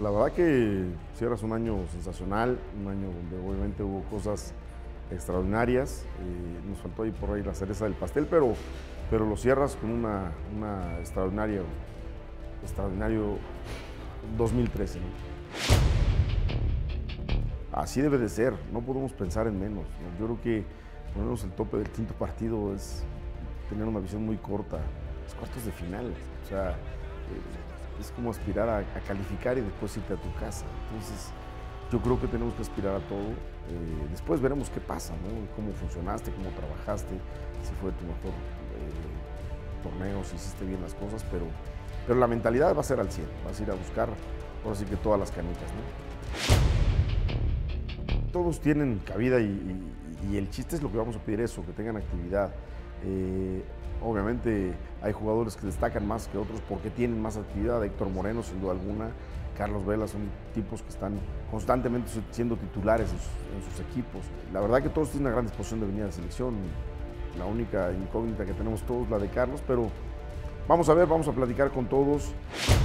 la verdad que Sierra es un año sensacional, un año donde obviamente hubo cosas extraordinarias. Nos faltó ahí por ahí la cereza del pastel, pero lo cierras con una extraordinario 2013, ¿no? Así debe de ser, no podemos pensar en menos, ¿no? Yo creo que ponernos el tope del quinto partido es tener una visión muy corta, los cuartos de final, o sea, es como aspirar a calificar y después irte a tu casa. Entonces, yo creo que tenemos que aspirar a todo. Después veremos qué pasa, ¿no? Cómo funcionaste, cómo trabajaste, si fue tu mejor torneo, si hiciste bien las cosas, pero la mentalidad va a ser al 100, vas a ir a buscar, ahora sí que todas las canicas, ¿no? Todos tienen cabida y el chiste es lo que vamos a pedir eso, que tengan actividad. Obviamente hay jugadores que destacan más que otros porque tienen más actividad. Héctor Moreno, sin duda alguna, Carlos Vela, son tipos que están constantemente siendo titulares en sus equipos. La verdad que todos tienen una gran disposición de venir a la selección. La única incógnita que tenemos todos es la de Carlos, pero vamos a ver, vamos a platicar con todos.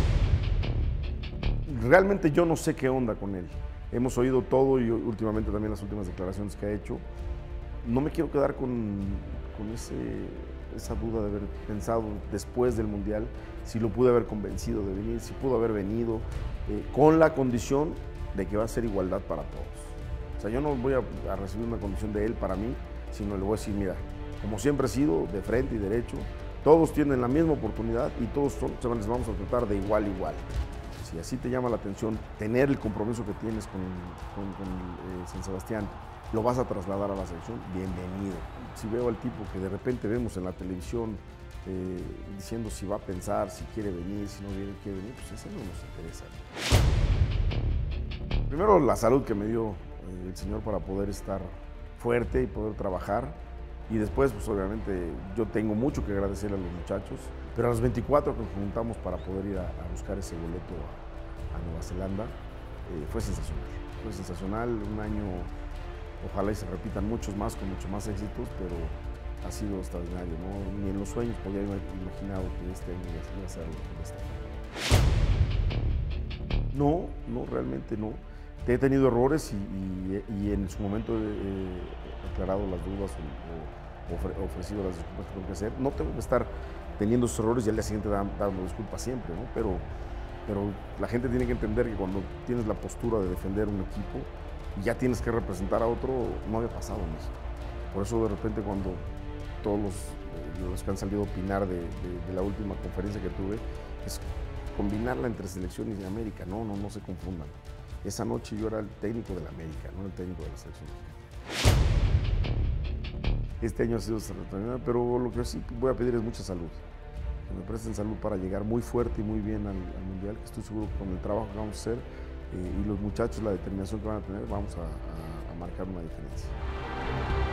Realmente yo no sé qué onda con él. Hemos oído todo y últimamente también las últimas declaraciones que ha hecho. No me quiero quedar con esa duda de haber pensado después del Mundial si lo pude haber convencido de venir, si pudo haber venido, con la condición de que va a ser igualdad para todos. O sea, yo no voy a recibir una condición de él para mí, sino le voy a decir, mira, como siempre he sido, de frente y derecho, todos tienen la misma oportunidad y todos les vamos a tratar de igual a igual. Si así te llama la atención tener el compromiso que tienes con San Sebastián, lo vas a trasladar a la selección, bienvenido. Si veo al tipo que de repente vemos en la televisión diciendo si va a pensar, si quiere venir, si no quiere venir, pues ese no nos interesa. Primero la salud que me dio el Señor para poder estar fuerte y poder trabajar. Y después, pues obviamente, yo tengo mucho que agradecerle a los muchachos, pero a los 24 que nos juntamos para poder ir a buscar ese boleto a Nueva Zelanda, fue sensacional. Fue sensacional, un año, ojalá y se repitan muchos más, con muchos más éxitos, pero ha sido extraordinario, ¿no? Ni en los sueños podía haber imaginado que este año iba a ser algo de esta forma. No, realmente no. He tenido errores y en su momento he aclarado las dudas o ofrecido las disculpas que tengo que hacer. No tengo que estar teniendo esos errores y al día siguiente dando disculpas siempre, ¿no? Pero la gente tiene que entender que cuando tienes la postura de defender un equipo y ya tienes que representar a otro, no había pasado en eso. Por eso de repente cuando todos los que han salido a opinar de la última conferencia que tuve, es combinarla entre selección y América. No se confundan. Esa noche yo era el técnico de la América, no el técnico de la selección mexicana. Este año ha sido extraordinario, pero lo que sí voy a pedir es mucha salud. Que me presten salud para llegar muy fuerte y muy bien al Mundial, que estoy seguro que con el trabajo que vamos a hacer y los muchachos, la determinación que van a tener, vamos a marcar una diferencia.